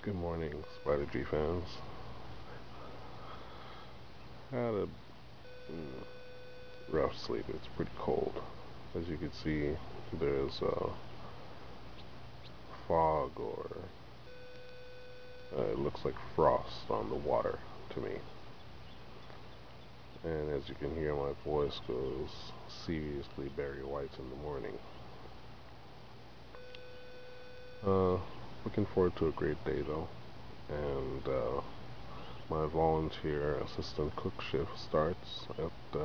Good morning, Spider G fans. Had a rough sleep. It's pretty cold. As you can see, there's fog or it looks like frost on the water to me. And as you can hear, my voice goes seriously Barry White in the morning. Uh, Looking forward to a great day though. And my volunteer assistant cook shift starts at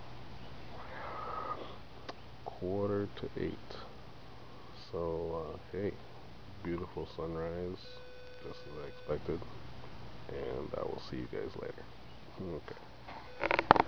7:45. So, hey, beautiful sunrise, just as I expected, and I will see you guys later. Okay.